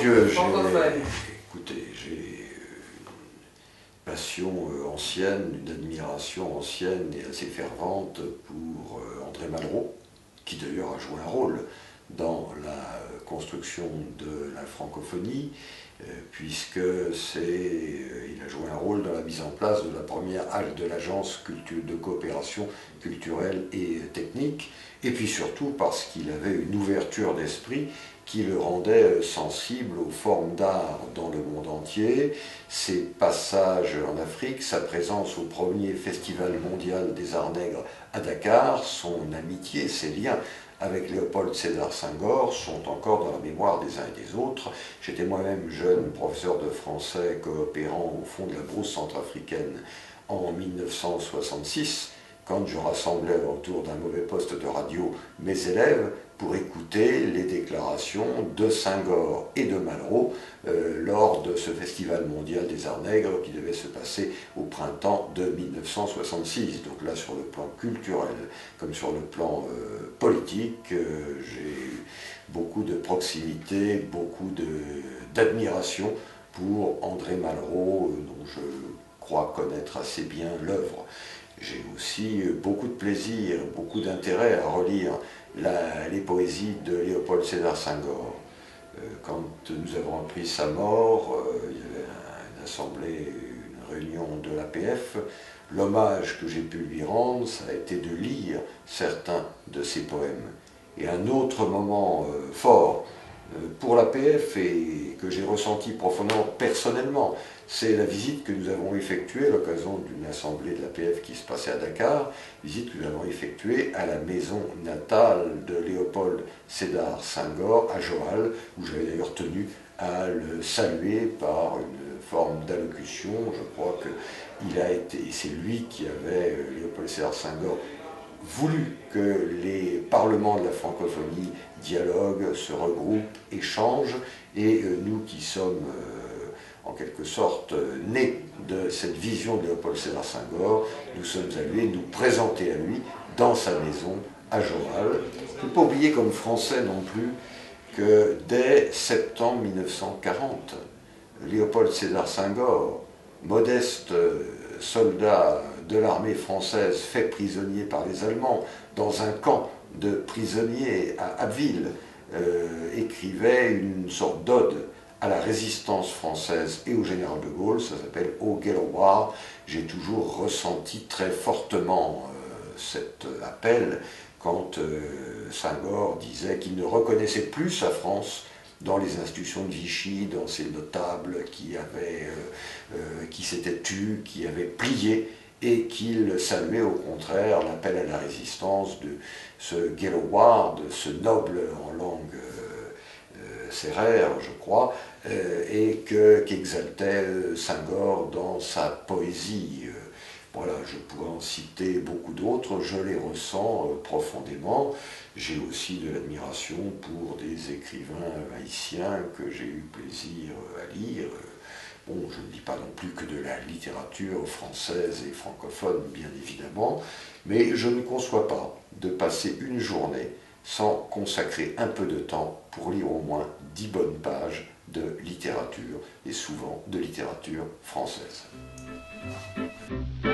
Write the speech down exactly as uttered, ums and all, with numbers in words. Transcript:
que j'ai, francophone. écoutez, j'ai une passion euh, ancienne, une admiration ancienne et assez fervente pour euh, André Malraux, qui d'ailleurs a joué un rôle dans la euh, construction de la francophonie, euh, puisque c'est, euh, il a joué un rôle dans la mise en place de la première de l'agence de coopération culturelle et technique, et puis surtout parce qu'il avait une ouverture d'esprit qui le rendait sensible aux formes d'art dans le monde entier, ses passages en Afrique, sa présence au premier festival mondial des arts nègres à Dakar, son amitié, ses liens avec Léopold Sédar Senghor sont encore dans la mémoire des uns et des autres. J'étais moi-même jeune professeur de français coopérant au fond de la brousse centrafricaine en mille neuf cent soixante-six, quand je rassemblais autour d'un mauvais poste de radio mes élèves pour écouter les déclarations de Senghor et de Malraux euh, lors de ce festival mondial des arts nègres qui devait se passer au printemps de mille neuf cent soixante-six. Donc là, sur le plan culturel comme sur le plan euh, politique, euh, j'ai eu beaucoup de proximité, beaucoup d'admiration pour André Malraux, euh, dont je crois connaître assez bien l'œuvre. J'ai aussi beaucoup de plaisir, beaucoup d'intérêt à relire la, les poésies de Léopold Sédar Senghor. Euh, quand nous avons appris sa mort, euh, il y avait une assemblée, une réunion de l'A P F. L'hommage que j'ai pu lui rendre, ça a été de lire certains de ses poèmes. Et un autre moment euh, fort euh, pour l'A P F et que j'ai ressenti profondément personnellement, c'est la visite que nous avons effectuée à l'occasion d'une assemblée de l'A P F qui se passait à Dakar, visite que nous avons effectuée à la maison natale de Léopold Sédar Senghor, à Joal, où j'avais d'ailleurs tenu à le saluer par une forme d'allocution. Je crois qu'il a été, et c'est lui qui avait, Léopold Sédar Senghor, voulu que les parlements de la francophonie dialoguent, se regroupent, échangent, et nous qui sommes en quelque sorte nés de cette vision de Léopold Sédar Senghor, nous sommes allés nous présenter à lui dans sa maison à Joal. Il ne faut pas oublier comme Français non plus que dès septembre mille neuf cent quarante, Léopold Sédar Senghor, modeste soldat de l'armée française fait prisonnier par les Allemands dans un camp de prisonniers à Abbeville, euh, écrivait une sorte d'ode à la résistance française et au général de Gaulle. Ça s'appelle Au Gelobard. J'ai toujours ressenti très fortement euh, cet appel quand euh, Senghor disait qu'il ne reconnaissait plus sa France dans les institutions de Vichy, dans ces notables qui avaient, euh, euh, qui s'étaient tus, qui avaient plié, et qu'il saluait au contraire l'appel à la résistance de ce Gelobard, de ce noble en langue euh, euh, sérère, je crois, euh, et qu'exaltait euh, Senghor dans sa poésie. Euh, voilà, je pourrais en citer beaucoup d'autres, je les ressens euh, profondément. J'ai aussi de l'admiration pour des écrivains haïtiens que j'ai eu plaisir à lire. Bon, je ne dis pas non plus que de la littérature française et francophone, bien évidemment, mais je ne conçois pas de passer une journée sans consacrer un peu de temps pour lire au moins dix bonnes pages de littérature, et souvent de littérature française.